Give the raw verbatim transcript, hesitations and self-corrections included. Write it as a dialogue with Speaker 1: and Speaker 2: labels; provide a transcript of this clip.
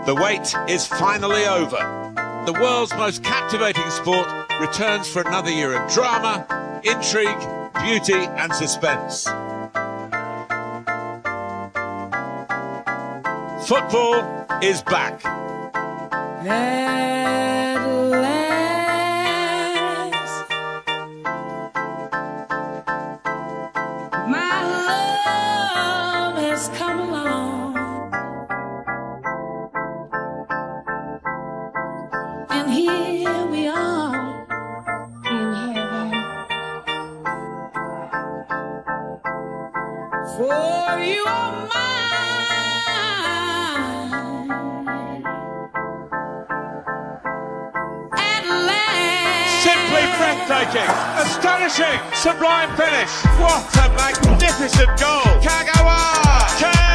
Speaker 1: The wait is finally over. The world's most captivating sport returns for another year of drama, intrigue, beauty and suspense. Football is back.
Speaker 2: At last, my love has come along, and here we are in heaven. For you are mine.
Speaker 1: Simply breathtaking, astonishing, sublime finish. What a magnificent goal! Kagawa!